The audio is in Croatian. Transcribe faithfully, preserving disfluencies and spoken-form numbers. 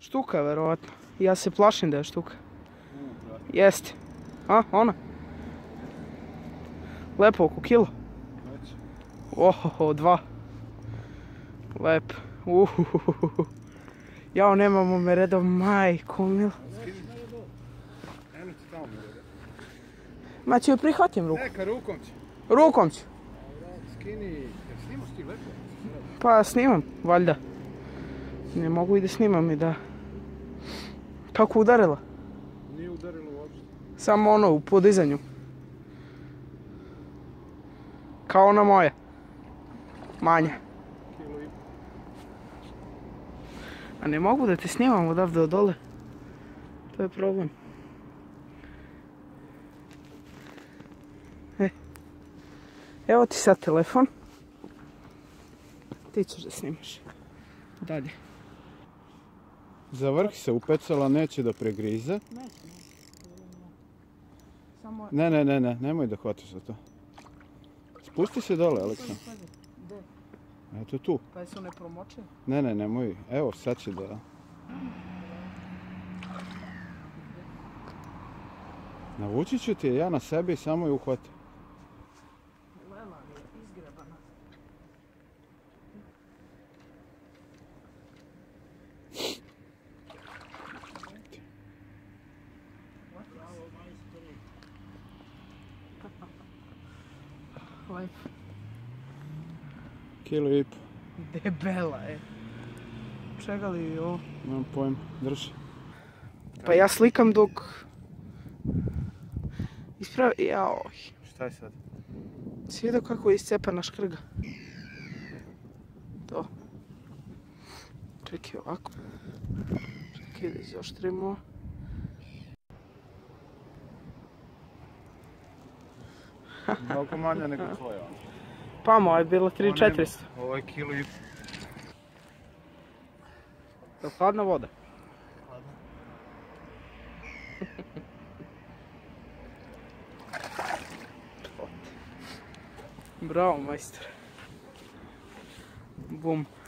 Štuka, verovatno. Ja se plašim da je štuka. Jeste. A, ona. Lepo, oko kilo. Ohoho, dva. Lep. Uhuhuhu. Jao, nemamo me redom, majko milo. Ma ću joj prihvatim ruku. Neka, rukom ću. Rukom ću. Skini, snimaš ti lepo? Pa snimam, valjda. Ne mogu i da snimam i da... Kako udarila? Nije udarilo uopšte. Samo ono, u podizanju. Kao ona moja. Manja. Kilo i po. A ne mogu da te snimam odavde od dole. To je problem. E. Evo ti sad telefon. Ti ćeš da snimaš. Dalje. Za vrh se upecala, neće da pregrize. Neće, samo... Ne, ne, ne, ne, nemoj da hvataš za to. Spusti se dole, Aleksa. Eto tu. Pa jesu ne promoče? Ne, ne, nemoj. Evo, sad će da... Navući ću ti je ja na sebe i samo je uhvati. Lela je izgrebana. Lepo. Kilo i po. Debela je. Čega li ovo? Nemam pojma, drži. Pa ja slikam dok... Ispravi... Jaoj. Šta je sad? Si vidio kako je iscepana škrga? To. Čekaj ovako. Čekaj da izoštrimo. Mnogo manja nego tvoja. Pa moja je bila tri četiristo. Ovo je kilo i po. Je li hladna voda? Hladna. Bravo, majstor. Bum.